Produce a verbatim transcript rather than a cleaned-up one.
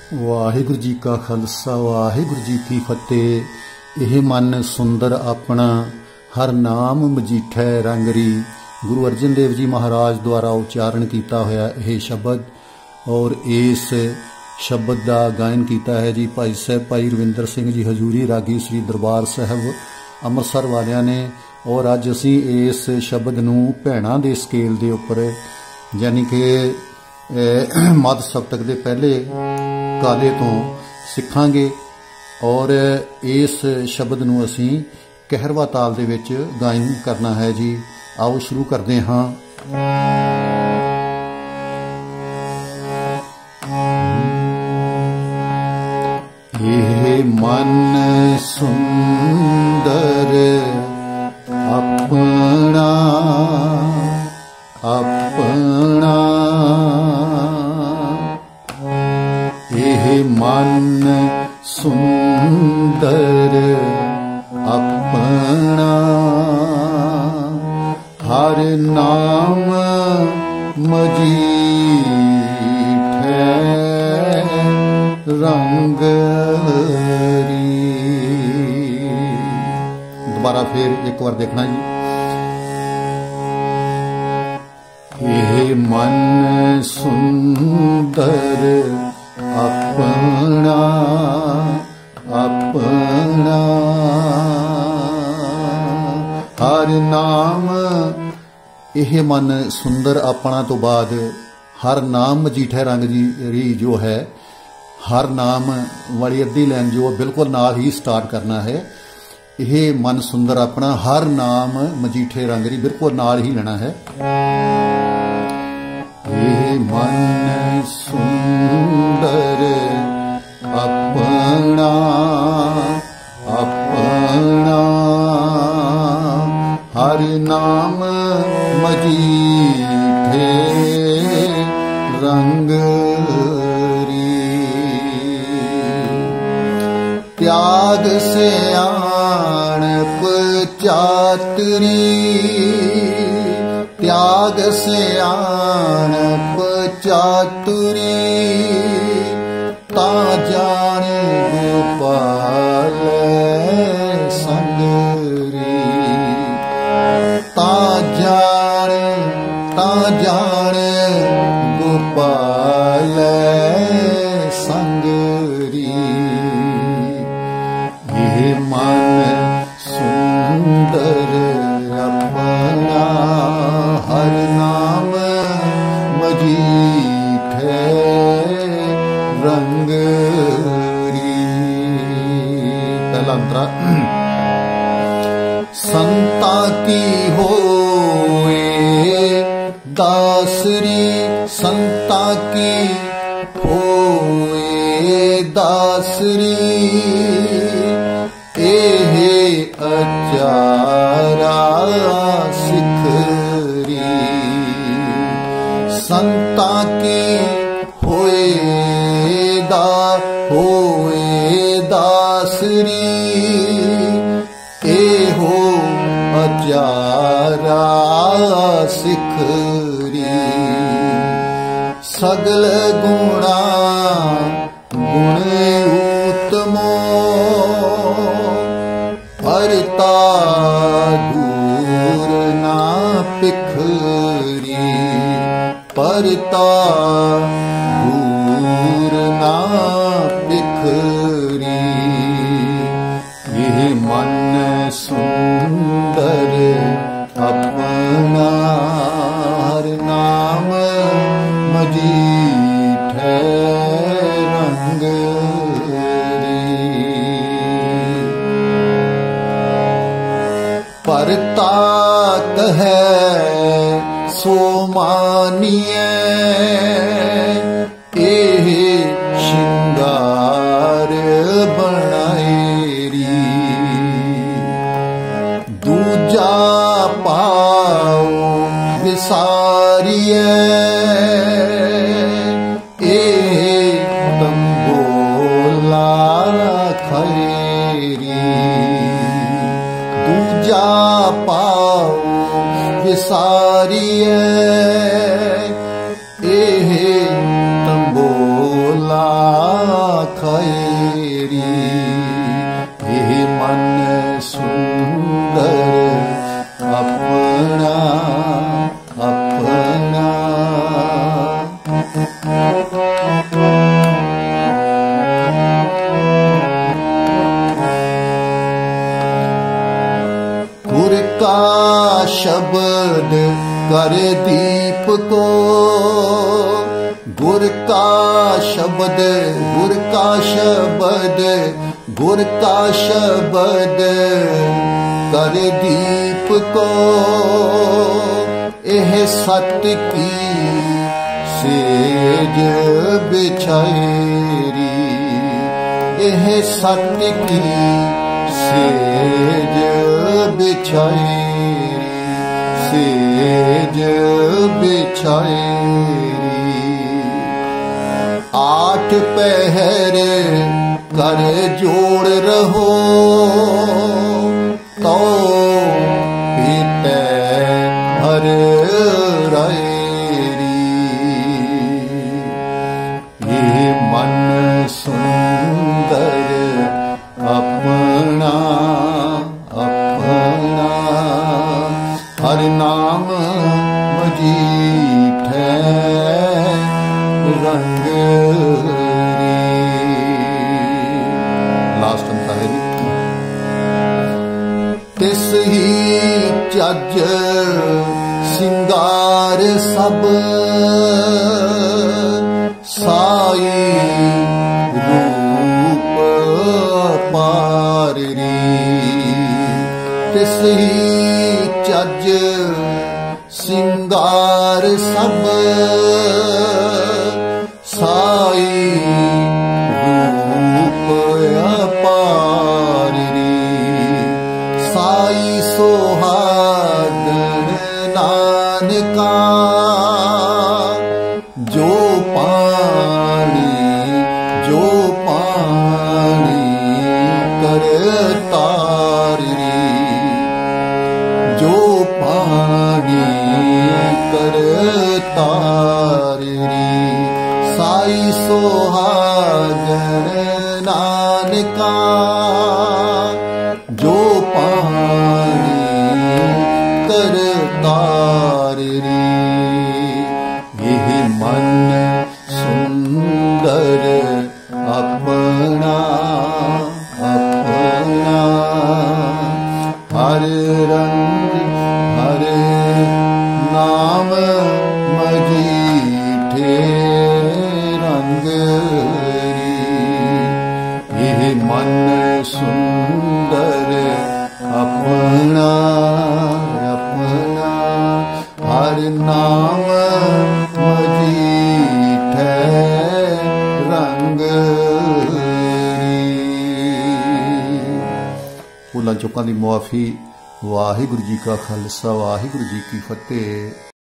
वाहिगुरु जी का खालसा वाहिगुरु जी की फतेह। यह मन सुंदर अपना हर नाम मजीठै रंगरी। गुरु अर्जन देव जी महाराज द्वारा उच्चारण किया होया यह शब्द और इस शब्द का गायन किया है जी भाई साहब भाई रविंदर सिंह जी हजूरी रागी श्री दरबार साहब अमृतसर वालियां ने। और अज असी इस शब्द नूं भैणां दे स्केल दे उपर यानी कि मध सप्तक के पहले काले तो सिखांगे और इस शब्द नूं असी कहरवा ताल दे विच गायन करना है जी। आओ शुरू करते हाँ। ये मन सुंदर अपना अपना ये मन सुंदर अपना हर नाम मजीठै रंगरी। दोबारा फिर एक बार देखना जी। ये मन सुंदर अपना अपना हर नाम। यह मन सुंदर अपना तो बाद हर नाम मजीठै रंग जी जो है हर नाम वाली अद्धी लाइन जो बिल्कुल नाल ही स्टार्ट करना है। यह मन सुंदर अपना हर नाम मजीठे रंगरी बिल्कुल नाल ही लेना है। ये मन सुंदर अपना अपना हर नाम मजीठे रंगरी। त्याग से आनप चातुरी त्याग से आनप चातुरी ता जान गोपाल संगरी। ता जान ता जान गोपाल संगरी। ये मन सुंदर अपना हर नाम मजीठै रंगरी। पहला अंतरा संता की होए दासरी संता की होए दासरी एहे अचारा सिखरी। संता की होए दा होए दासरी एहो अचारा सिखरी। सगल गुणा गुण उत्तमो परता दूर ना पिखरी। परता दूर ना पिखरी। यह मन सुंदर अपना हर नाम मजीठै रंगरी। परता कहे सो मानिए एह श्रृंगार बनाएरी। दूजा पाओ विसारिए एह तंबोला खरेरी। दूजा पाओ विसारिए एह तंबोला ਖੈਰੀ। ਇਹ ਮਨ ਸੁੰਦਰ ਆਪਣਾ ਆਪਣਾ। ਗੁਰ ਕਾ ਸ਼ਬਦ ਕਰ ਦੀਪ ਕੋ, ਗੁਰ ਕਾ ਸ਼ਬਦ ਗੁਰ ਕਾ ਸ਼ਬਦ ਗੁਰ ਕਾ ਸ਼ਬਦ ਕਰ ਦੀਪ ਕੋ। ਇਹ ਸਤ ਕੀ ਸੇਜ ਬਿਛਾਏਰੀ। ਇਹ ਸਤ ਕੀ ਸੇਜ ਬਿਛਾਏਰੀ, ਸੇਜ ਬਿਛਾਏਰੀ। आठ पहर कर जोड़ रहो, तो पीते हर रायरी। ये मन सुंदर अपना अपना। हर नाम मजीठे रंग। लास्ट अंत है जी। तिस ही चज सिंगार सब, साई रूप पाररी। तिस ही चज सिंगार सब, साई रूप अपाररी। साई सोहागन नानका, जो पानी जो पानी कर ताररी। जो पानी कर ताररी। साई सोहागन नानका, जो पानी कर ताररी। यह मन सुंदर अपना अपना। हर रंग हर नाम मजीठे रंगरी। यह मन सुंदर अपना अपना। हर नाम मजीठे रंगरी। ਭੁੱਲਾਂ ਚੁੱਕਾਂ ਦੀ ਮੁਆਫੀ। ਵਾਹਿਗੁਰੂ ਜੀ ਕਾ ਖਾਲਸਾ, ਵਾਹਿਗੁਰੂ ਜੀ ਕੀ ਫਤਿਹ।